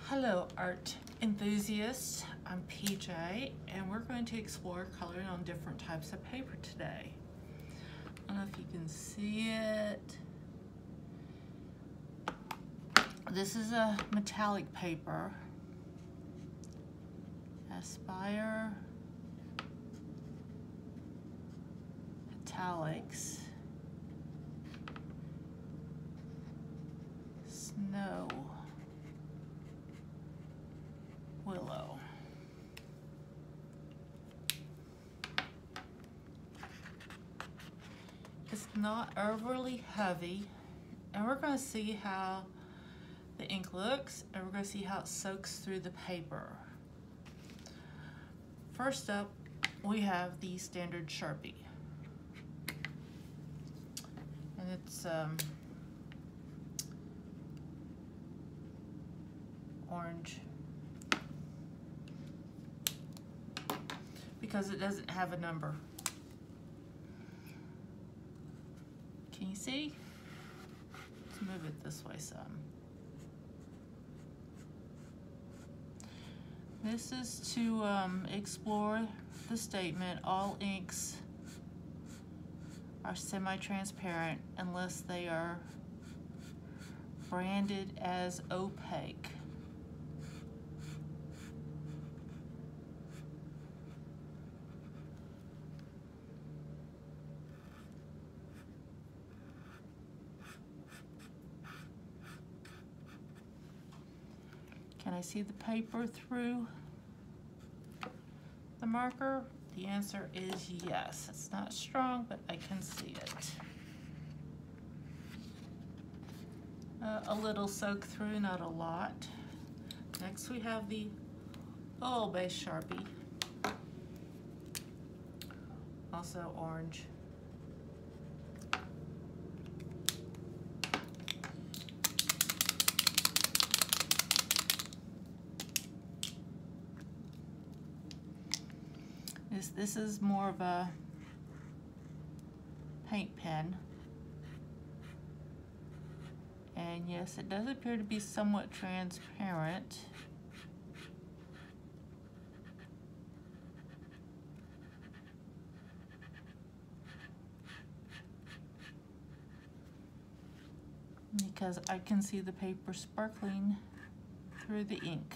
Hello art enthusiasts, I'm PJ and we're going to explore coloring on different types of paper today. I don't know if you can see it. This is a metallic paper, Aspire Metallics, Snow Willow. It's not overly heavy, and we're going to see how the ink looks, and we're going to see how it soaks through the paper. First up, we have the standard Sharpie, and it's orange because it doesn't have a number. Can you see? Let's move it this way some. This is to explore the statement, all inks are semi-transparent unless they are branded as opaque. Can I see the paper through the marker? The answer is yes. It's not strong, but I can see it. A little soak through, not a lot. Next we have the oil-based Sharpie, also orange. This is more of a paint pen. And yes, it does appear to be somewhat transparent. Because I can see the paper sparkling through the ink.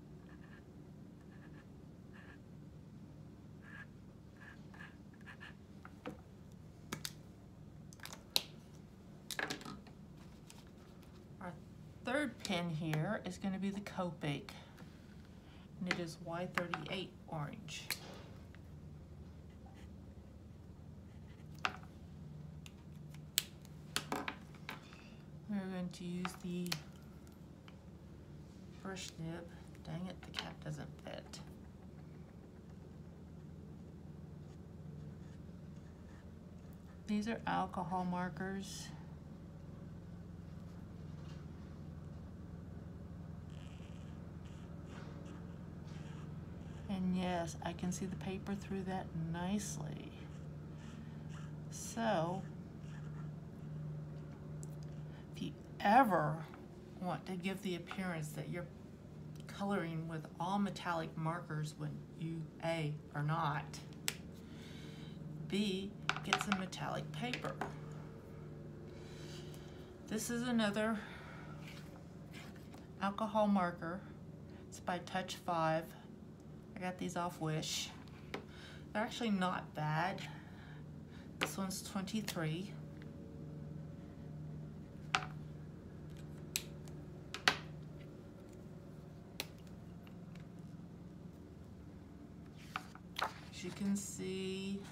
Third pen here is going to be the Copic, and it is Y38 orange. We're going to use the brush nib. Dang it, the cap doesn't fit. These are alcohol markers. And yes, I can see the paper through that nicely. So, if you ever want to give the appearance that you're coloring with all metallic markers when you A, are not, B, get some metallic paper. This is another alcohol marker. It's by Touch 5. I got these off Wish. They're actually not bad. This one's 23. As you can see,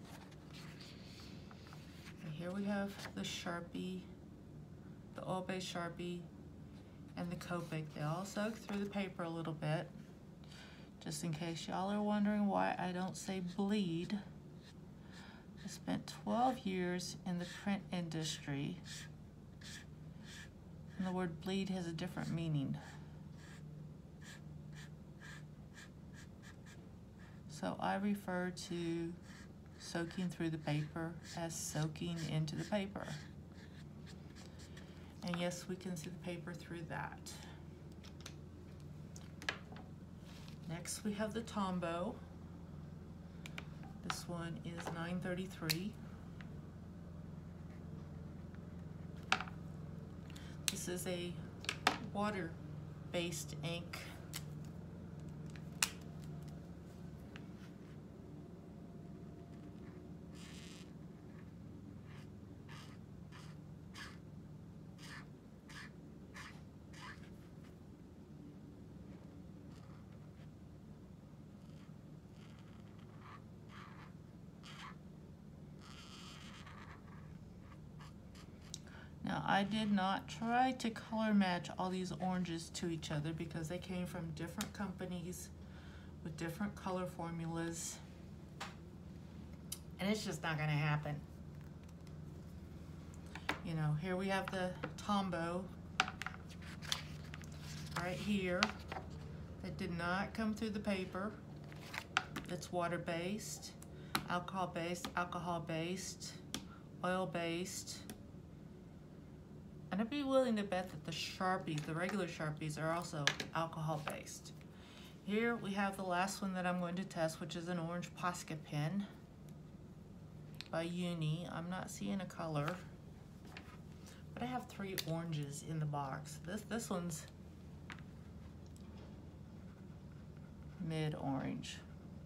here we have the Sharpie, the oil-based Sharpie, and the Copic. They all soak through the paper a little bit. Just in case y'all are wondering why I don't say bleed, I spent 12 years in the print industry, and the word bleed has a different meaning. So I refer to soaking through the paper as soaking into the paper. And yes, we can see the paper through that. Next we have the Tombow. This one is $9.33. This is a water-based ink. Now, I did not try to color match all these oranges to each other because they came from different companies with different color formulas, and it's just not gonna happen. You know, here we have the Tombow right here that did not come through the paper. It's water-based, alcohol-based, oil-based. And I'd be willing to bet that the Sharpies, the regular Sharpies, are also alcohol-based. Here we have the last one that I'm going to test, which is an orange Posca pen by Uni. I'm not seeing a color, but I have 3 oranges in the box. This one's mid-orange.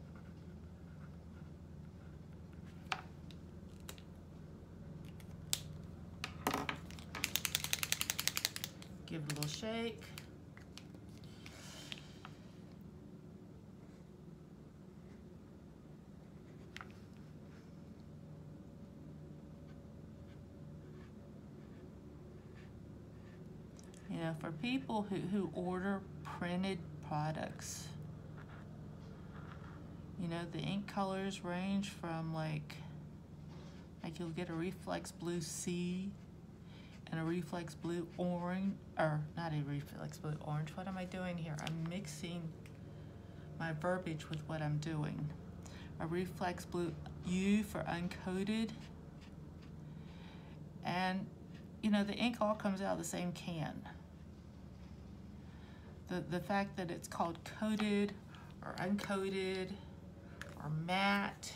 Give it a little shake. You know, for people who order printed products, you know, the ink colors range from like you'll get a Reflex Blue C and a Reflex Blue Orange, or not a Reflex Blue Orange. What am I doing here? I'm mixing my verbiage with what I'm doing. A Reflex Blue U for uncoated. And, you know, the ink all comes out of the same can. The fact that it's called coated or uncoated or matte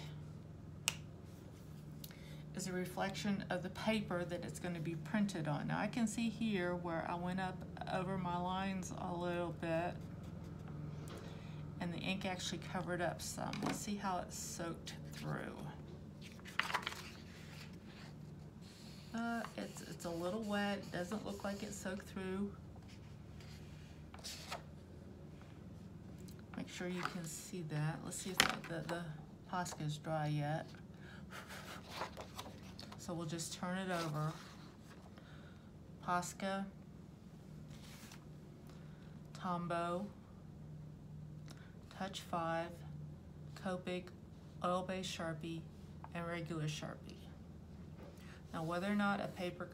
is a reflection of the paper that it's going to be printed on. Now I can see here where I went up over my lines a little bit and the ink actually covered up some. Let's see how it's soaked through. It's a little wet. It doesn't look like it soaked through. Make sure you can see that. Let's see if the Posca is dry yet. So we'll just turn it over. Posca, Tombow, Touch 5, Copic, oil-based Sharpie, and regular Sharpie. Now whether or not an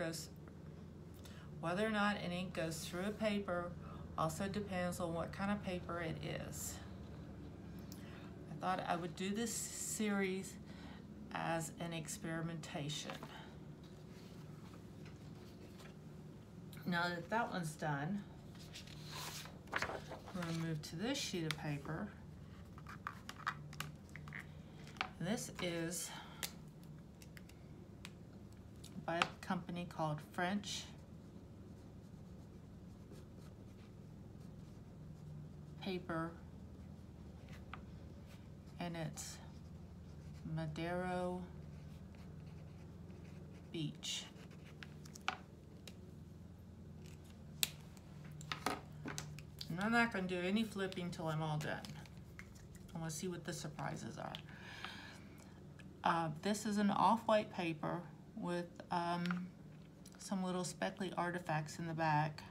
ink goes through a paper also depends on what kind of paper it is. I thought I would do this series as an experimentation. Now that that one's done, we're going to move to this sheet of paper. And this is by a company called French Paper, and it's Madero Beach. And I'm not going to do any flipping till I'm all done. I want to see what the surprises are. This is an off-white paper with some little speckly artifacts in the back.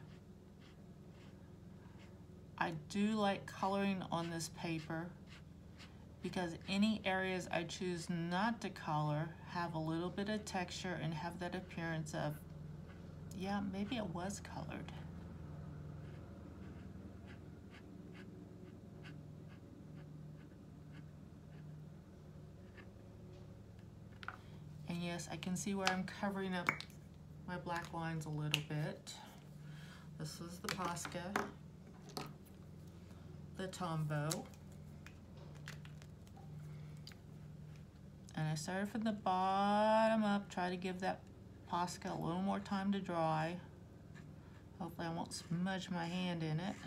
I do like coloring on this paper because any areas I choose not to color have a little bit of texture and have that appearance of, yeah, maybe it was colored. And yes, I can see where I'm covering up my black lines a little bit. This is the Posca. the Tombow. And I started from the bottom up, try to give that Posca a little more time to dry. Hopefully I won't smudge my hand in it.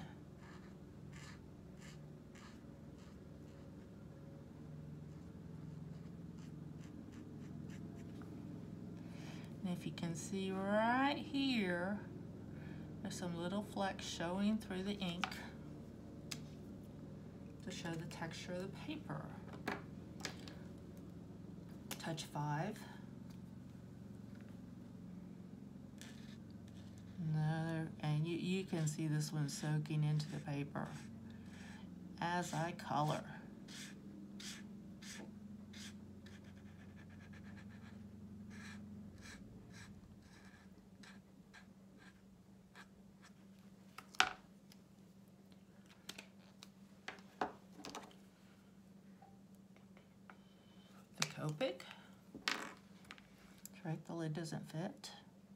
And if you can see right here, there's some little flecks showing through the ink to show the texture of the paper. Touch 5. Another, and you can see this one soaking into the paper as I color. The Copic. That's right, the lid doesn't fit.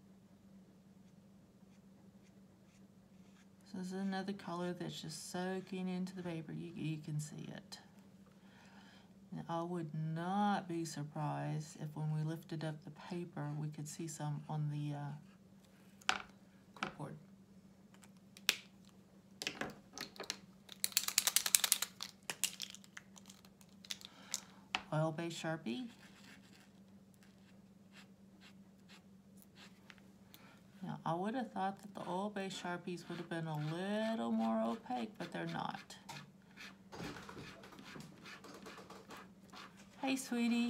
This is another color that's just soaking into the paper. You can see it. And I would not be surprised if when we lifted up the paper, we could see some on the clipboard. Oil-based Sharpie. Now, I would have thought that the oil-based Sharpies would have been a little more opaque, but they're not. Hey, sweetie.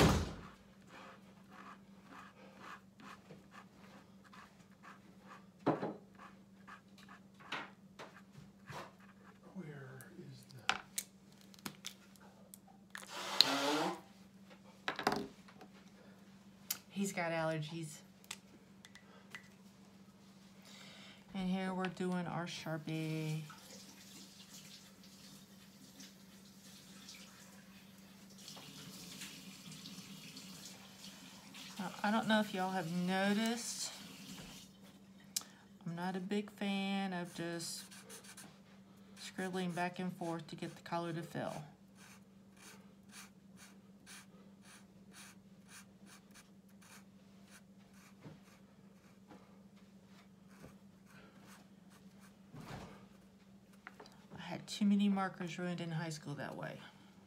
Where is the... He's got allergies. And here we're doing our Sharpie. Now, I don't know if y'all have noticed, I'm not a big fan of just scribbling back and forth to get the color to fill. Too many markers ruined in high school that way.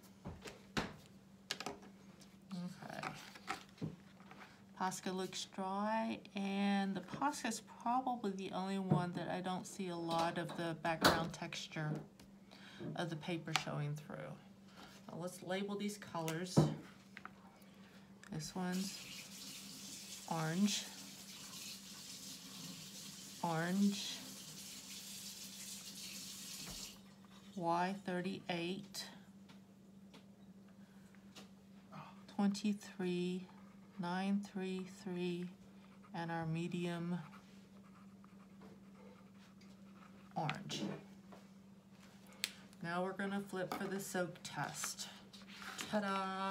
Okay. Posca looks dry, and the Posca is probably the only one that I don't see a lot of the background texture of the paper showing through. Now let's label these colors. This one's orange, orange, Y38, 23, 933, and our medium orange. Now we're going to flip for the soak test. Ta-da!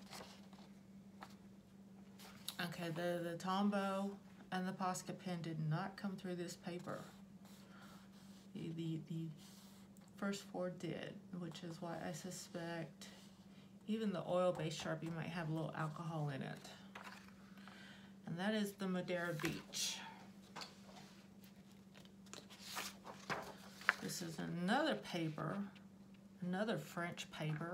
Okay, the Tombow and the Posca pen did not come through this paper. The first 4 did, which is why I suspect even the oil-based Sharpie might have a little alcohol in it. And that is the Madeira Beach. This is another paper, another French paper.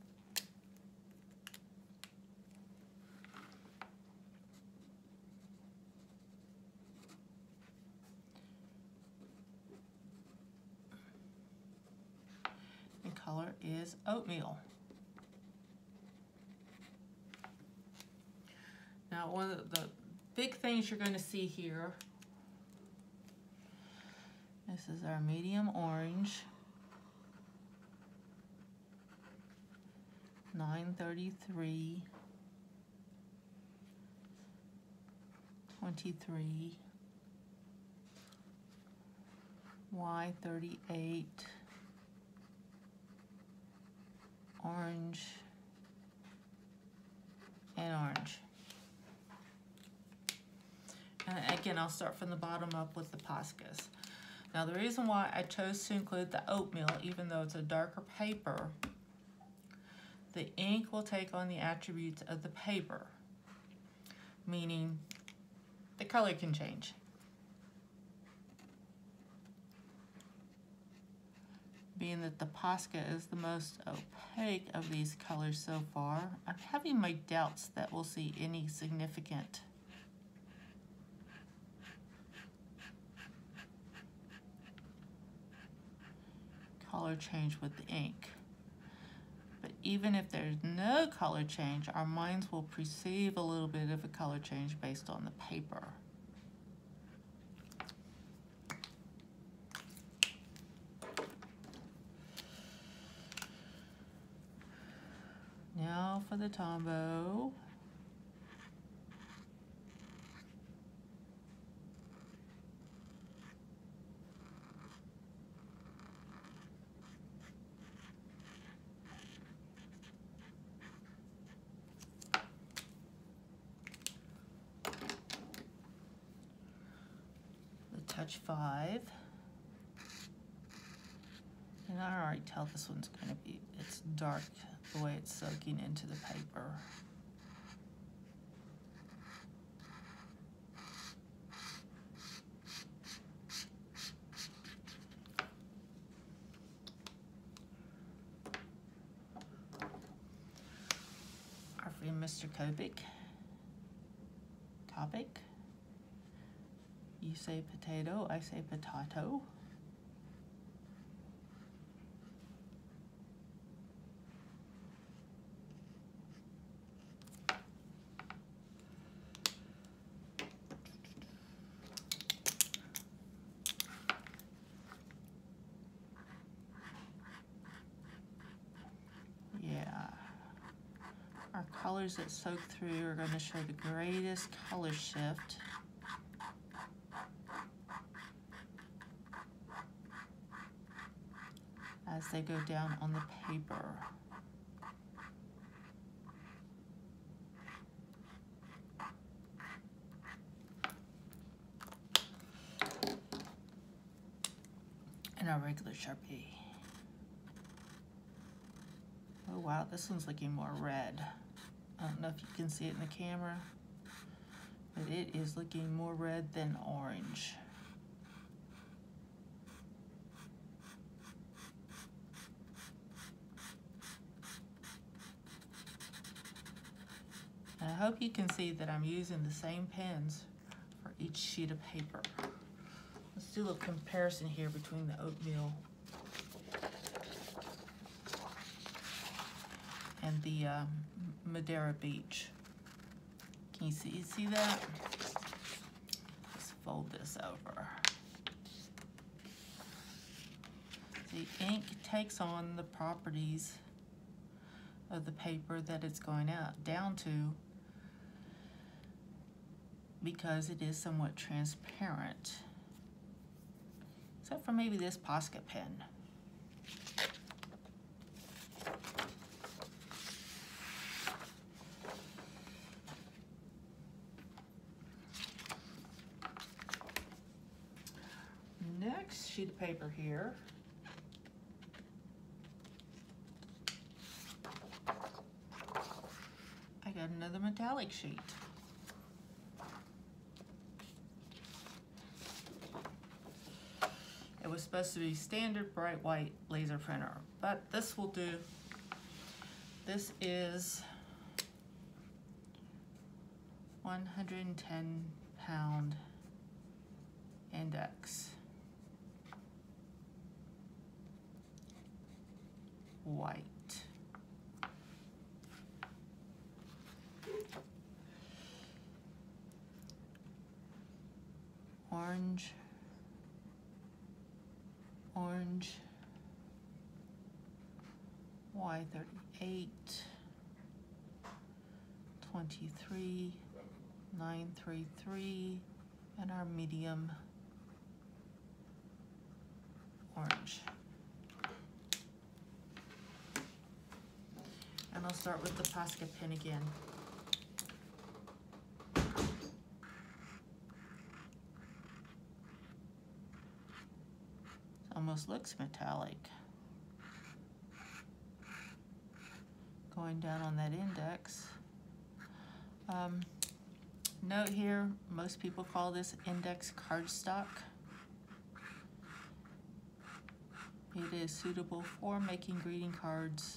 Color is oatmeal. Now, one of the big things you're going to see here, this is our medium orange, 933, 23, Y38, orange, and orange. And again, I'll start from the bottom up with the Poscas. Now the reason why I chose to include the oatmeal, even though it's a darker paper, the ink will take on the attributes of the paper, meaning the color can change. Being that the Posca is the most opaque of these colors so far, I'm having my doubts that we'll see any significant color change with the ink. But even if there's no color change, our minds will perceive a little bit of a color change based on the paper. Now for the Tombow. The Touch 5. And I already tell this one's going to be, it's dark the way it's soaking into the paper. Our friend Mr. Copic. Topic. You say potato, I say potato. Our colors that soak through are going to show the greatest color shift. As they go down on the paper. And our regular Sharpie. Oh wow, this one's looking more red. I don't know if you can see it in the camera, but it is looking more red than orange. And I hope you can see that I'm using the same pens for each sheet of paper. Let's do a little comparison here between the oatmeal and the Madeira Beach. Can you see that? Let's fold this over. The ink takes on the properties of the paper that it's going down to, because it is somewhat transparent. Except for maybe this Posca pen. Next sheet of paper here. I got another metallic sheet. It was supposed to be standard bright white laser printer, but this will do. This is 110-pound index. White. Orange. Orange. Y38. 23. 933. And our medium orange. And I'll start with the Posca pen again. almost looks metallic. Going down on that index. Note here, most people call this index cardstock. It is suitable for making greeting cards.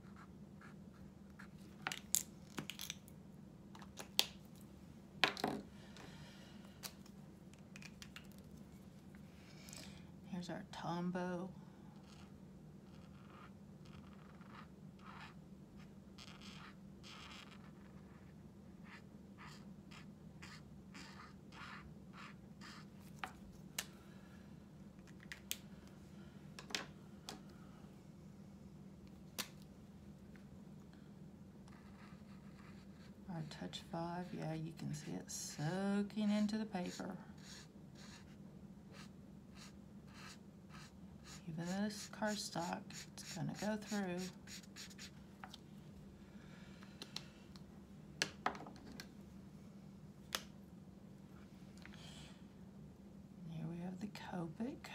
Here's our Tombow. Our Touch 5, yeah, you can see it soaking into the paper. Even though this cardstock, it's gonna go through. Here we have the Copic.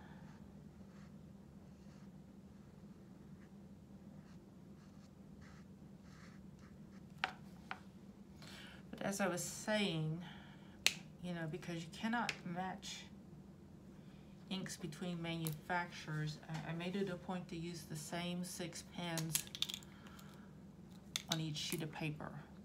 But as I was saying, you know, because you cannot match inks between manufacturers, I made it a point to use the same 6 pens on each sheet of paper.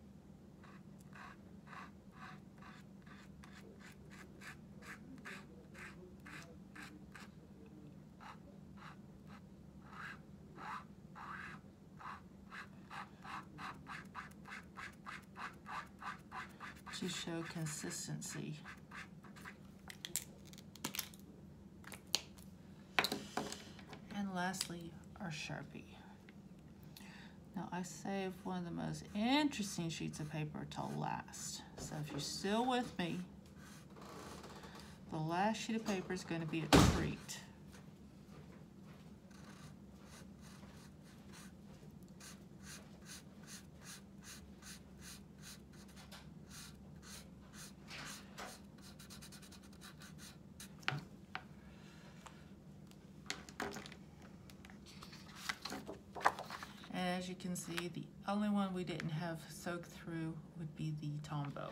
To show consistency. And lastly, our Sharpie. Now I saved one of the most interesting sheets of paper till last. So if you're still with me, the last sheet of paper is going to be a treat. And as you can see, the only one we didn't have soaked through would be the Tombow.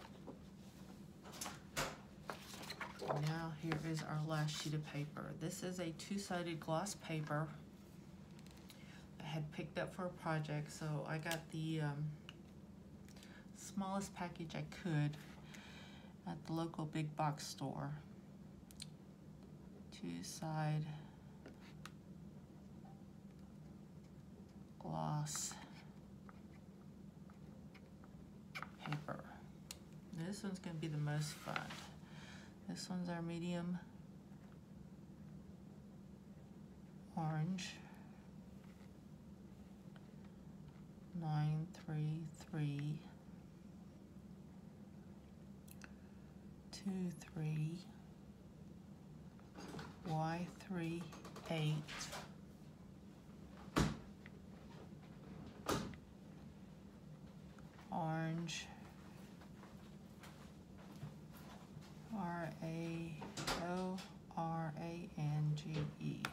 Now here is our last sheet of paper. This is a 2-sided gloss paper I had picked up for a project, so I got the smallest package I could at the local big box store. 2-side gloss paper. This one's going to be the most fun. This one's our medium orange, 933 23 Y38 orange, RAORANGE.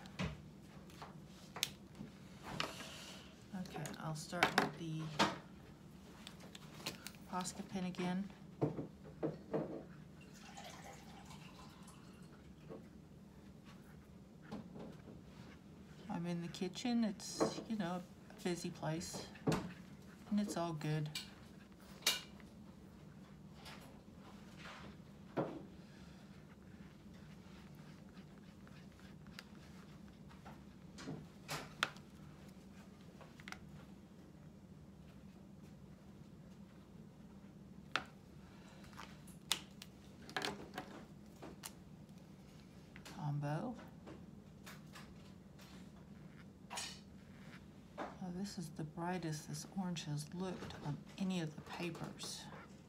Okay, I'll start with the Posca pen again. I'm in the kitchen. It's, you know, a busy place, and it's all good. Tombow. Oh, this is the brightest this orange has looked on any of the papers.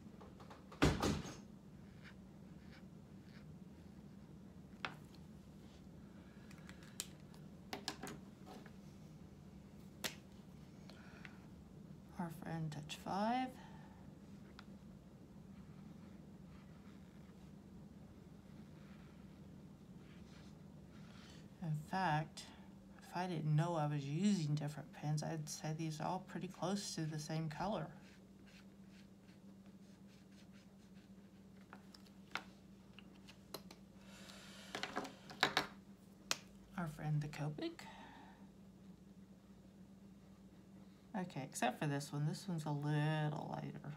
Our friend Touch 5. In fact, if I didn't know I was using different pens, I'd say these are all pretty close to the same color. Our friend the Copic. Okay, except for this one. This one's a little lighter.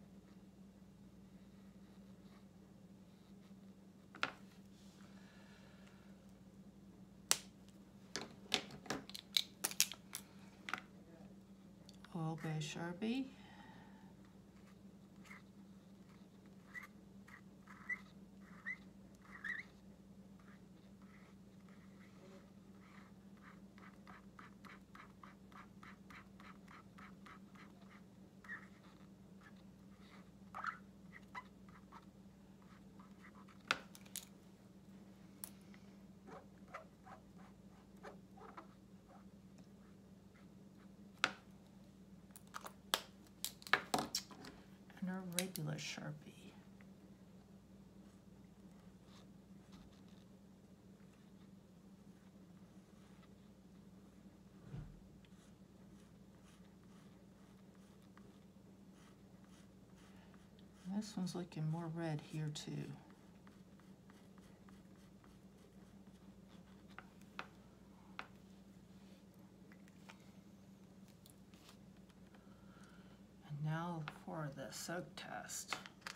Oil Bay Sharpie. And our regular Sharpie. And this one's looking more red here too. And now for the soak test.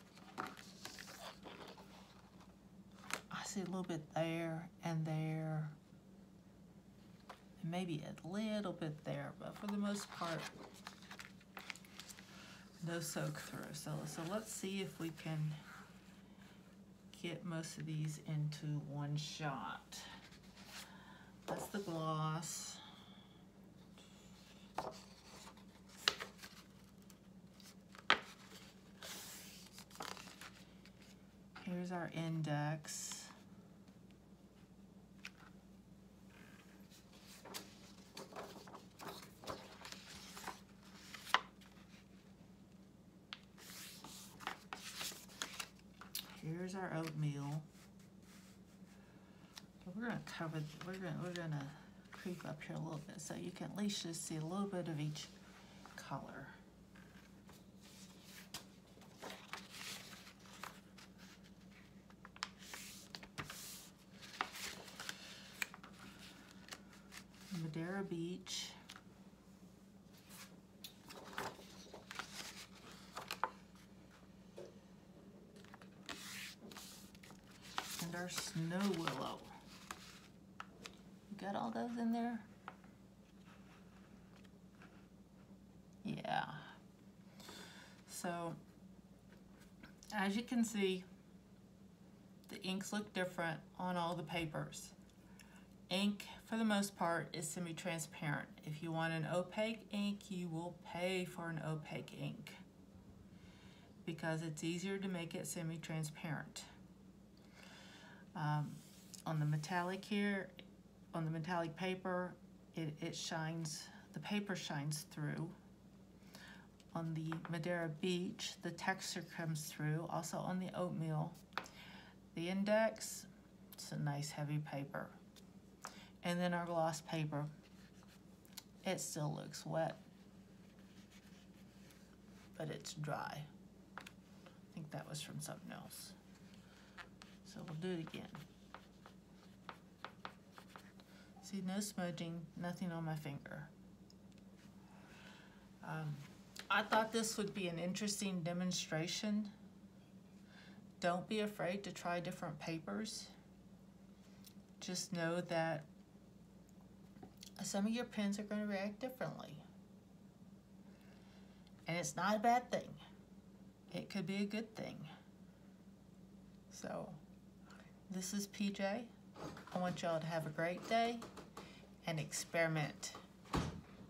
I see a little bit there and there, and maybe a little bit there, but for the most part, no soak through. So let's see if we can get most of these into one shot. That's the gloss. Here's our index. Here's our oatmeal. But we're gonna creep up here a little bit so you can at least just see a little bit of each color. Madeira Beach. And our Snow Willow. You got all those in there? Yeah. So, as you can see, the inks look different on all the papers. Ink, for the most part, is semi-transparent. If you want an opaque ink, you will pay for an opaque ink because it's easier to make it semi-transparent. On the metallic here, on the metallic paper, it shines, the paper shines through. On the Madeira Beach, the texture comes through. Also on the oatmeal. The index, it's a nice heavy paper. And then our gloss paper, it still looks wet, but it's dry. I think that was from something else. So we'll do it again. See, no smudging, nothing on my finger. I thought this would be an interesting demonstration. Don't be afraid to try different papers. Just know that some of your pens are going to react differently. And it's not a bad thing. It could be a good thing. So, this is PJ. I want y'all to have a great day and experiment.